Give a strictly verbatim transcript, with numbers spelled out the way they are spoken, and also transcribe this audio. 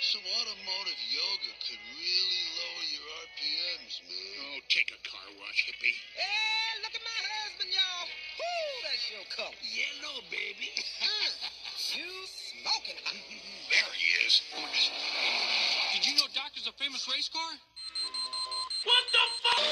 some automotive yoga could really lower your R P Ms, man. Oh, take a car wash, hippie. Hey, look at my husband, y'all. Whoo, that's your color. Yellow, baby. Mm, you smoking. There he is. Did you know Doctor's a famous race car? What the fuck?